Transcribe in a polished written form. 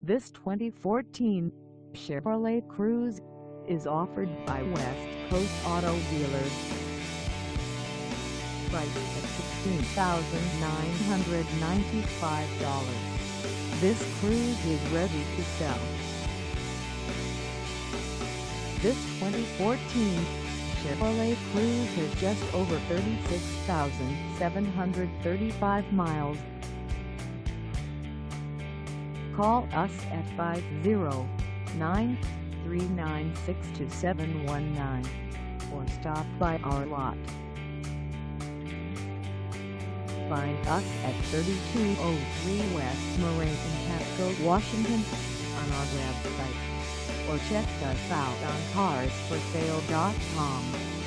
This 2014 Chevrolet Cruze is offered by West Coast Auto Dealers. Priced at $16,995, this Cruze is ready to sell. This 2014 Chevrolet Cruze has just over 36,735 miles. Call us at 509-396-2719 or stop by our lot. Find us at 3203 West Marie Pasco, Washington on our website, or check us out on carsforsale.com.